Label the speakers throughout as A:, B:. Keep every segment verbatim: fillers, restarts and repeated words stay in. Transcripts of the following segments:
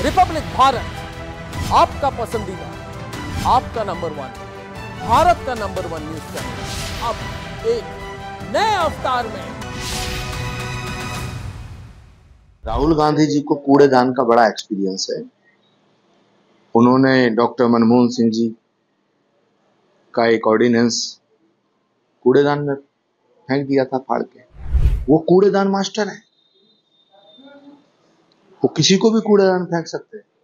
A: Republic Bharat, आपका पसंदीदा, आपका नंबर वन, भारत का नंबर वन न्यूज चैनल, अब एक नए अवतार में।
B: राहुल गांधी जी को कूड़ेदान का बड़ा एक्सपीरियंस है। उन्होंने डॉक्टर मनमोहन सिंह जी का एक ऑर्डिनेंस कूड़ेदान में फेंक दिया था फाड़ के। वो कूड़ेदान मास्टर है, वो किसी को भी कूड़ेदान में फेंक सकते हैं।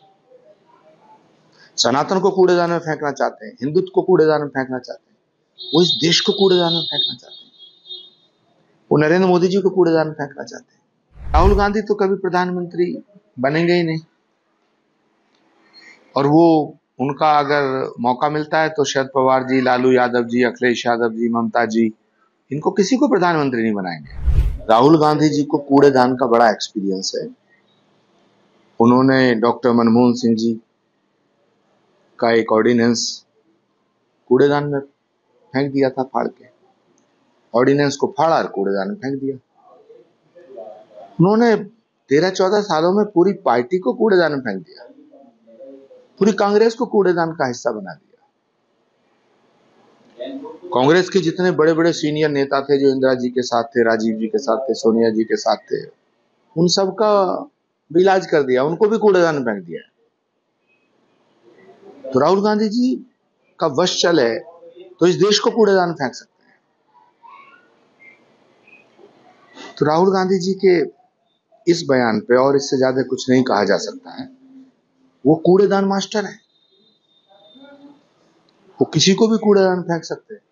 B: सनातन को कूड़ेदान में फेंकना चाहते हैं, हिंदुत्व को कूड़ेदान में फेंकना चाहते हैं, वो इस देश को कूड़ेदान में फेंकना चाहते हैं, वो नरेंद्र मोदी जी को कूड़ेदान में फेंकना चाहते हैं। राहुल गांधी तो कभी प्रधानमंत्री बनेंगे ही नहीं, और वो उनका अगर मौका मिलता है तो शरद पवार जी, लालू यादव जी, अखिलेश यादव जी, ममता जी, इनको किसी को प्रधानमंत्री नहीं बनाएंगे। राहुल गांधी जी को कूड़ेदान का बड़ा एक्सपीरियंस है। उन्होंने डॉक्टर मनमोहन सिंह जी का एक ऑर्डिनेंस कूड़ेदान में फेंक दिया था फाड़ के। ऑर्डिनेंस को फाड़ा और कूड़ेदान में फेंक दिया। उन्होंने तेरह चौदह सालों में पूरी पार्टी को कूड़ेदान में फेंक दिया, पूरी कांग्रेस को कूड़ेदान का हिस्सा बना दिया। कांग्रेस के जितने बड़े बड़े सीनियर नेता थे जो इंदिरा जी के साथ थे, राजीव जी के साथ थे, सोनिया जी के साथ थे, उन सब का भी इलाज कर दिया, उनको भी कूड़ेदान में फेंक दिया। तो राहुल गांधी जी का वश चले तो इस देश को कूड़ेदान में फेंक सकते हैं। तो राहुल गांधी जी के इस बयान पे और इससे ज्यादा कुछ नहीं कहा जा सकता है। वो कूड़ेदान मास्टर है, वो किसी को भी कूड़ेदान में फेंक सकते हैं।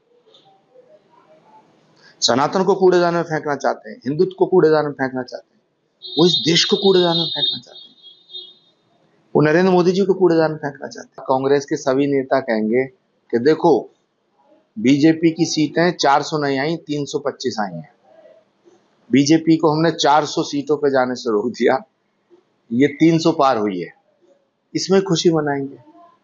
B: सनातन को कूड़ेदान में फेंकना चाहते हैं, हिंदुत्व को कूड़ेदान में फेंकना चाहते हैं, वो इस देश को कूड़ेदान में फेंकना चाहते हैं, वो नरेंद्र मोदी जी को कूड़ेदान में फेंकना चाहते हैं। कांग्रेस के सभी नेता कहेंगे कि देखो, बीजेपी की सीटें चार सौ नहीं आई, तीन सौ पच्चीस आई हैं। बीजेपी को हमने चार सौ सीटों पे जाने से रोक दिया, ये तीन सौ पार हुई है, इसमें खुशी मनाएंगे।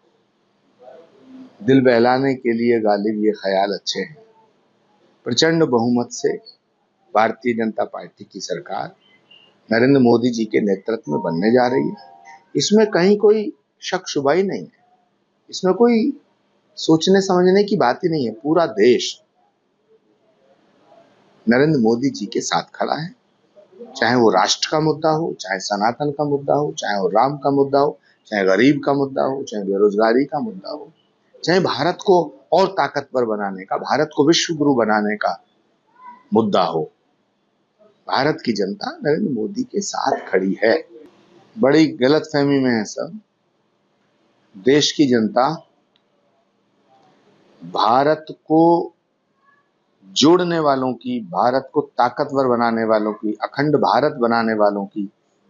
B: दिल बहलाने के लिए गालिब ये ख्याल अच्छे हैं। प्रचंड बहुमत से भारतीय जनता पार्टी की सरकार नरेंद्र मोदी जी के नेतृत्व में बनने जा रही है। इसमें कहीं कोई शक शुबा ही नहीं है, इसमें कोई सोचने समझने की बात ही नहीं है। पूरा देश नरेंद्र मोदी जी के साथ खड़ा है, चाहे वो राष्ट्र का मुद्दा हो, चाहे सनातन का मुद्दा हो, चाहे वो राम का मुद्दा हो, चाहे गरीब का मुद्दा हो, चाहे बेरोजगारी का मुद्दा हो, चाहे भारत को और ताकतवर बनाने का, भारत को विश्व गुरु बनाने का मुद्दा हो। भारत की जनता नरेंद्र मोदी के साथ खड़ी है। बड़ी गलतफहमी में है सब। देश की जनता भारत को जोड़ने वालों की, भारत को ताकतवर बनाने वालों की, अखंड भारत बनाने वालों की,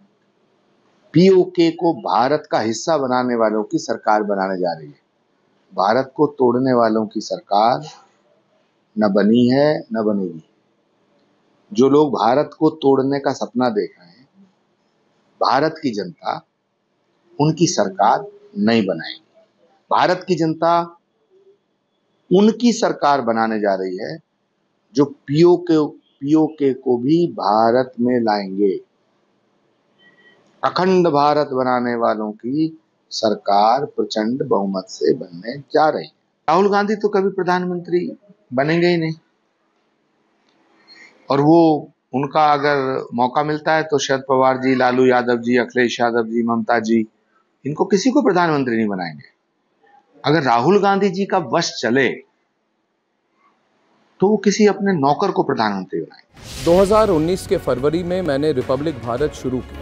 B: पीओके को भारत का हिस्सा बनाने वालों की सरकार बनाने जा रही है। भारत को तोड़ने वालों की सरकार न बनी है न बनेगी। जो लोग भारत को तोड़ने का सपना देख रहे हैं, भारत की जनता उनकी सरकार नहीं बनाएगी। भारत की जनता उनकी सरकार बनाने जा रही है जो पीओके पीओके को भी भारत में लाएंगे। अखंड भारत बनाने वालों की सरकार प्रचंड बहुमत से बनने जा रही है। राहुल गांधी तो कभी प्रधानमंत्री बनेंगे ही नहीं, और वो उनका अगर मौका मिलता है तो शरद पवार जी, लालू यादव जी, अखिलेश यादव जी, ममता जी, इनको किसी को प्रधानमंत्री नहीं बनाएंगे। अगर राहुल गांधी जी का वश चले तो वो किसी अपने नौकर को प्रधानमंत्री बनाएंगे।
A: दो हज़ार उन्नीस के फरवरी में मैंने रिपब्लिक भारत शुरू की।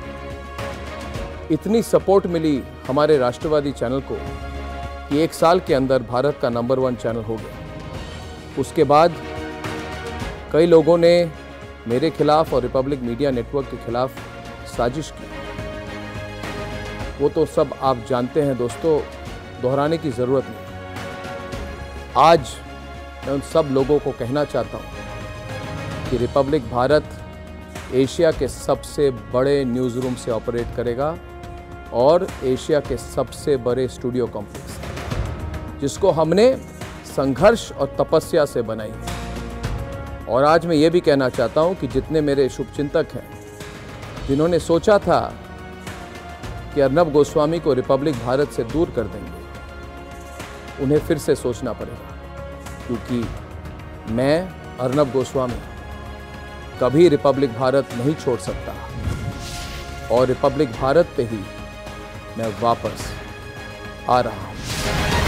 A: इतनी सपोर्ट मिली हमारे राष्ट्रवादी चैनल को कि एक साल के अंदर भारत का नंबर वन चैनल हो गया। उसके बाद कई लोगों ने मेरे खिलाफ और रिपब्लिक मीडिया नेटवर्क के खिलाफ साजिश की। वो तो सब आप जानते हैं दोस्तों, दोहराने की ज़रूरत नहीं। आज मैं उन सब लोगों को कहना चाहता हूँ कि रिपब्लिक भारत एशिया के सबसे बड़े न्यूज़ रूम से ऑपरेट करेगा और एशिया के सबसे बड़े स्टूडियो कॉम्प्लेक्स, जिसको हमने संघर्ष और तपस्या से बनाई। और आज मैं ये भी कहना चाहता हूँ कि जितने मेरे शुभचिंतक हैं, जिन्होंने सोचा था कि अर्नब गोस्वामी को रिपब्लिक भारत से दूर कर देंगे, उन्हें फिर से सोचना पड़ेगा, क्योंकि मैं अर्नब गोस्वामी कभी रिपब्लिक भारत नहीं छोड़ सकता और रिपब्लिक भारत पे ही मैं वापस आ रहा हूँ।